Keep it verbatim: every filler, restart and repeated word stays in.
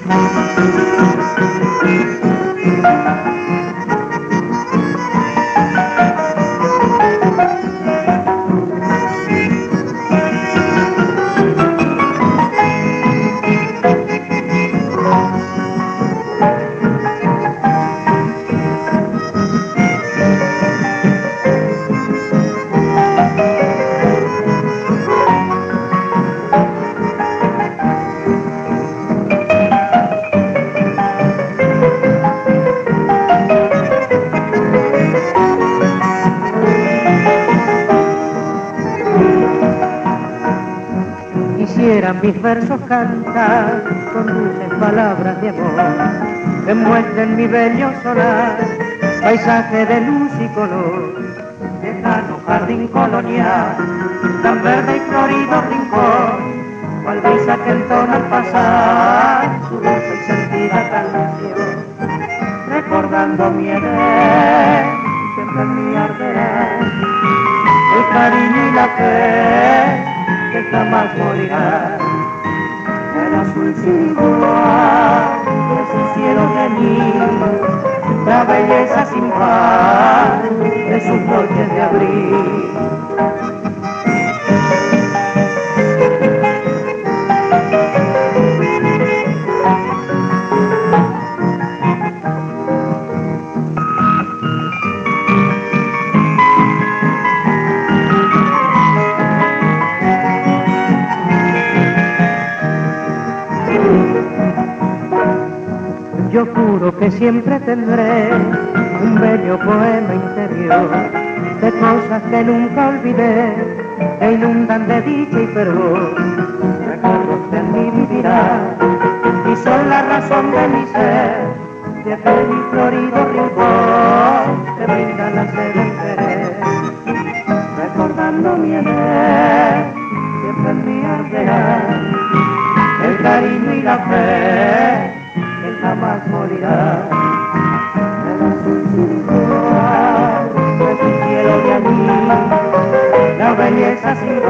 Quisieran mis versos cantar con dulces palabras de amor que muestren mi bello solar, paisaje de luz y color, lejano jardín colonial, tan verde y florido rincón, cual brisa que entona al pasar su dulce y sentida canción, recordando mi edad, siempre en mi arderá el cariño y la fe que jamás morirá. El azul sin igual es el cielo de mí, la belleza sin par de sus noches de abril. Yo juro que siempre tendré un bello poema interior de cosas que nunca olvidé, que inundan de dicha y fervor. Recuerdos que en mí vivirán y son la razón de mi ser, de aquel mi florido rincón que brinda la sed del querer. Recordando mi edad, siempre en mí arderá el cariño y la fe jamás morirá. El azul sin igual es el cielo de allí, la belleza sin